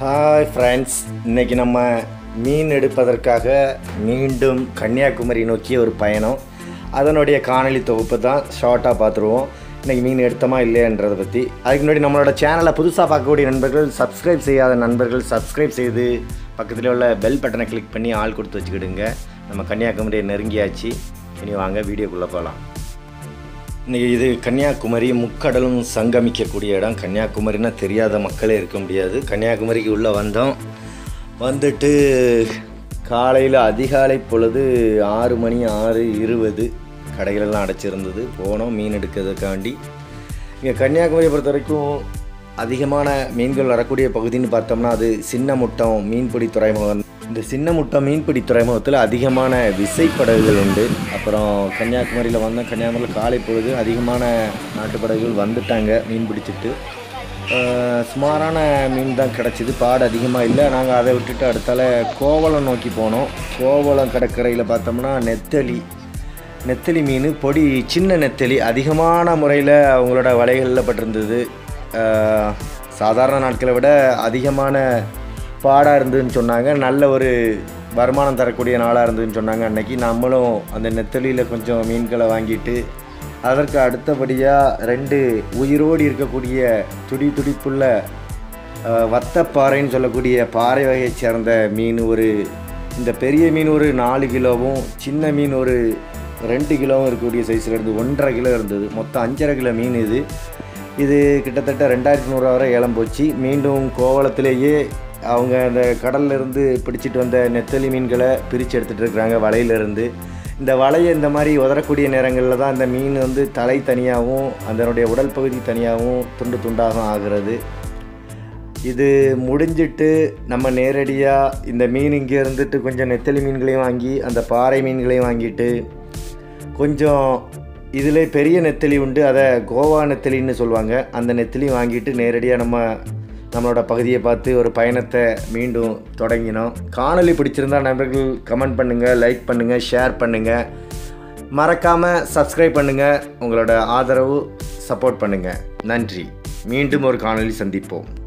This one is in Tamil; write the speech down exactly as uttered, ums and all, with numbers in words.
ஹாய் ஃப்ரெண்ட்ஸ், இன்றைக்கி நம்ம மீன் எடுப்பதற்காக மீண்டும் கன்னியாகுமரி நோக்கிய ஒரு பயணம். அதனுடைய காணொளி தொகுப்பு தான் ஷார்ட்டாக பார்த்துருவோம். இன்றைக்கி மீன் எடுத்தோமா இல்லையன்றதை பற்றி. அதுக்கு முன்னாடி நம்மளோட சேனலை புதுசாக பார்க்கக்கூடிய நண்பர்கள், சப்ஸ்கிரைப் செய்யாத நண்பர்கள் சப்ஸ்கிரைப் செய்து பக்கத்தில் உள்ள பெல் பட்டனை கிளிக் பண்ணி ஆள் கொடுத்து வச்சுக்கிடுங்க. நம்ம கன்னியாகுமரியை நெருங்கியாச்சு. இனி வாங்க வீடியோக்குள்ளே போகலாம். இன்றைக்கி இது கன்னியாகுமரி முக்கடலும் சங்கமிக்கக்கூடிய இடம். கன்னியாகுமரினா தெரியாத மக்களே இருக்க முடியாது. கன்னியாகுமரிக்கு உள்ளே வந்தோம். வந்துட்டு காலையில் அதிகாலை பொழுது ஆறு மணி ஆறு இருபது கடைகளெல்லாம் அடைச்சிருந்தது. போனோம் மீன் எடுக்கிறதுக்காண்டி. இங்கே கன்னியாகுமரியை பொறுத்த வரைக்கும் அதிகமான மீன்கள் வரக்கூடிய பகுதின்னு பார்த்தோம்னா அது சின்னமுட்டம் மீன்பிடி துறைமுகம். இந்த சின்னமுட்டம் மீன்பிடி துறைமுகத்தில் அதிகமான விசைப்படகுகள் உண்டு. அப்புறம் கன்னியாகுமரியில் வந்தோம். கன்னியாகுமரியில் காலை பொழுது அதிகமான நாட்டுப்படகுகள் வந்துட்டாங்க மீன் பிடிச்சிட்டு. சுமாரான மீன் தான் கிடச்சிது, பாடு அதிகமாக இல்லை. நாங்கள் அதை விட்டுட்டு அடுத்தால கோவளம் நோக்கி போனோம். கோவளம் கடற்கரையில் பார்த்தோம்னா நெத்தலி நெத்தலி மீன் பொடி, சின்ன நெத்தலி அதிகமான முறையில் அவங்களோட வலைகளில் பட்டிருந்தது. சாதாரண நாட்களை விட அதிகமான பாடாக இருந்ததுன்னு சொன்னாங்க. நல்ல ஒரு வருமானம் தரக்கூடிய நாளாக இருந்ததுன்னு சொன்னாங்க. அன்றைக்கி நம்மளும் அந்த நெத்தலியில் கொஞ்சம் மீன்களை வாங்கிட்டு அதற்கு அடுத்தபடியாக ரெண்டு உயிரோடு இருக்கக்கூடிய துடி துடிப்புள்ள வத்தப்பாறைன்னு சொல்லக்கூடிய பாறை வகையை சேர்ந்த மீன், ஒரு இந்த பெரிய மீன் ஒரு நாலு கிலோவும் சின்ன மீன் ஒரு ரெண்டு கிலோவும் இருக்கக்கூடிய சைஸில் இருந்து ஒன்றரை கிலோ இருந்தது. மொத்தம் அஞ்சரை கிலோ மீன் இது. இது கிட்டத்தட்ட ரெண்டாயிரத்தி நூறுரூவா வரை ஏலம் போச்சு. மீண்டும் கோவளத்திலேயே அவங்க அந்த கடல்லேருந்து பிடிச்சிட்டு வந்த நெத்தலி மீன்களை பிரித்து எடுத்துகிட்டு இருக்கிறாங்க வலையிலேருந்து. இந்த வலையை இந்த மாதிரி உதறக்கூடிய நேரங்களில் தான் இந்த மீன் வந்து தலை தனியாகவும் அதனுடைய உடல் பகுதி தனியாகவும் துண்டு துண்டாகவும் ஆகிறது. இது முடிஞ்சிட்டு நம்ம நேரடியாக இந்த மீன் இங்கே இருந்துட்டு கொஞ்சம் நெத்தலி மீன்களையும் வாங்கி அந்த பாறை மீன்களையும் வாங்கிட்டு கொஞ்சம் இதில் பெரிய நெத்தலி உண்டு, அதை கோவா நெத்தலின்னு சொல்லுவாங்க. அந்த நெத்தலியும் வாங்கிட்டு நேரடியாக நம்ம நம்மளோட பகுதியை பார்த்து ஒரு பயணத்தை மீண்டும் தொடங்கினோம். காணொளி பிடிச்சிருந்தா நண்பர்கள் கமெண்ட் பண்ணுங்கள், லைக் பண்ணுங்கள், ஷேர் பண்ணுங்கள், மறக்காமல் சப்ஸ்கிரைப் பண்ணுங்கள். உங்களோட ஆதரவு சப்போர்ட் பண்ணுங்கள். நன்றி. மீண்டும் ஒரு காணொளி சந்திப்போம்.